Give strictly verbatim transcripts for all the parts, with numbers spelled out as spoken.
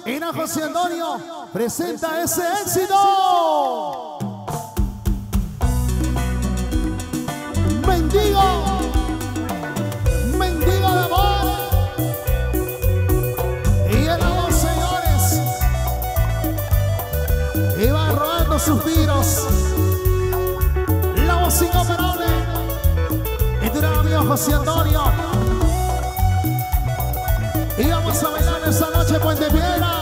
Era José Antonio, presenta ese éxito. Mendigo, mendigo de amor. Y el amor, señores, iba robando suspiros. La voz inoperable. Y tu gran amigo José Antonio. Y vamos a bailar esta noche Puente Piedra.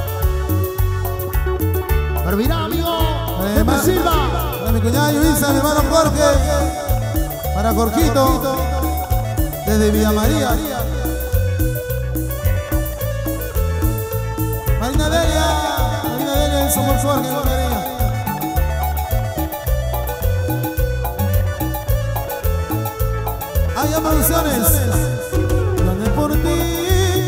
Pero mira, amigo, eh, de Silva. Para mi cuñada Luisa, mi hermano Jorge. Para Jorgito, desde Villa María. Marina Delia, Marina Delia, somos Jorge, María. Hay producciones. Donde por ti.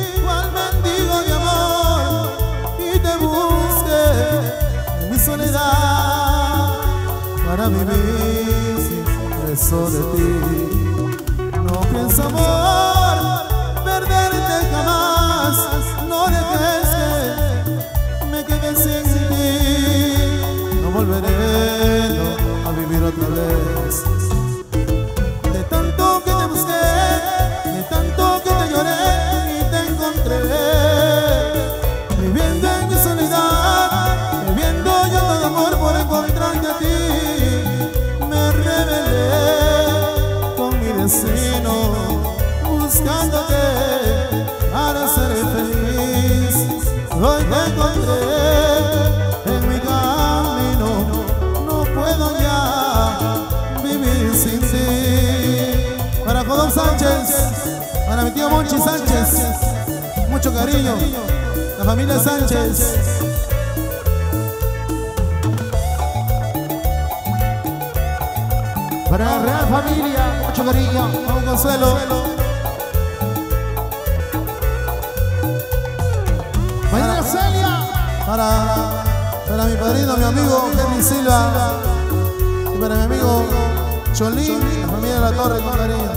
Soledad para vivir sin preso de ti. No pienso, amor, perderte jamás. No dejes que me quede sin ti. No volveré no, a vivir otra vez. De tanto que te busqué, de tanto que te lloré y te encontré, viviendo en mi soledad. Por encontrarte a ti, me rebelé con mi destino, buscándote para ser feliz. Hoy te encontré en mi camino, no puedo ya vivir sin ti. Para Jodón Sánchez, para mi tío Monchi Sánchez, mucho cariño, la familia Sánchez. Para la Real Familia, mucho cariño, un consuelo. María Celia. Para, para mi padrino, mi amigo Henry Silva. Y para mi amigo Cholín, la familia de la Torre, con cariño.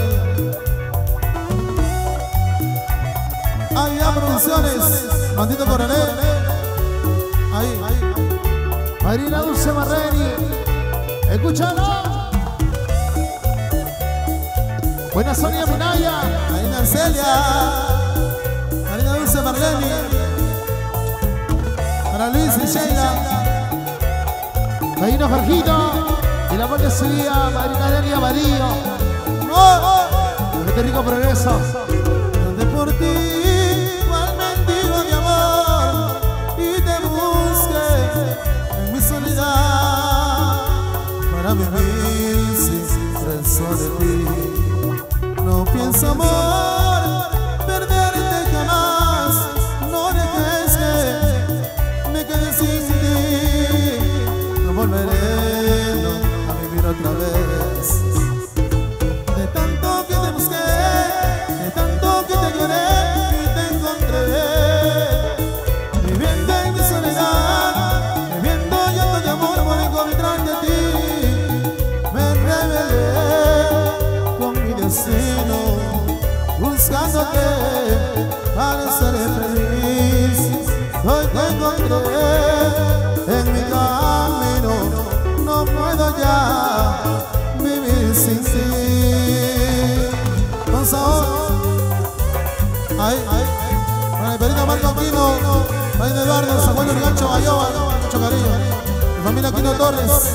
Ahí ya producciones, Maldito Coronel. Ahí, ahí. Marina Dulce Marreni, escúchalo. Buena Sonia Minaya, Marina Celia, Marina Dulce Marleni, para Luis y Sheila, Marina Jorgito, y la voz que subía Marina Delia Vadillo. ¡Oh! ¡Qué rico progreso! Donde por ti, cual mendigo de amor, y te busque en mi soledad, para vivir sin preso de ti. No pienso, amor, perderte jamás. No dejes que me quede sin ti. No volveré no, a vivir otra vez. De tanto que te busqué, de tanto que te lloré y te encontré, viviendo en mi soledad, viviendo llanto de amor por encontrarte a ti. Me rebelé con mi destino, buscándote para ser feliz. Hoy te encontré en mi camino, no puedo ya vivir sin ti. Con sabor, ahí, ahí, para el perito Marco Aquino, para el Eduardo, Samuel Urgancho, Bayoba, mucho cariño. Mi familia Aquino Torres.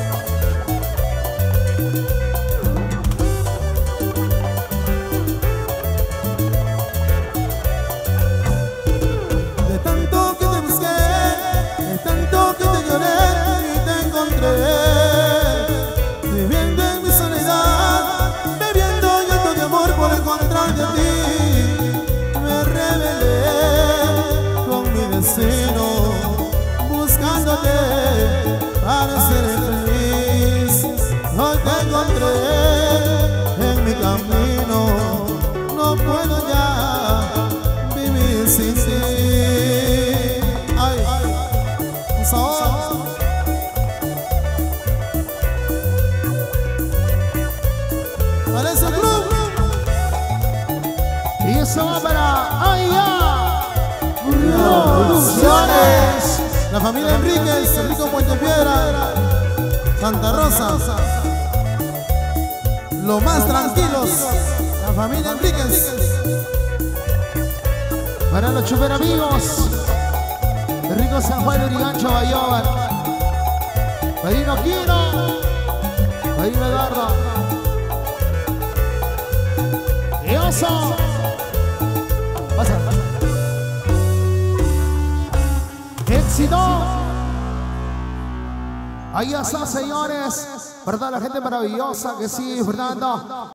Viviendo en mi soledad, bebiendo llanto de amor por encontrarte a ti. Me rebelé con mi destino, buscándote para ser feliz. la familia Enríquez, Rico Puentepiedra, Santa Rosa. Los más tranquilos, la familia Enríquez. Para los chuper amigos, Rico San Juan, Urigancho, Bayobar. Marino Quino, Marino Eduardo. Y oso. Pasa, pasa. Éxito. Ahí está, señores. Para toda la gente maravillosa que sigue disfrutando.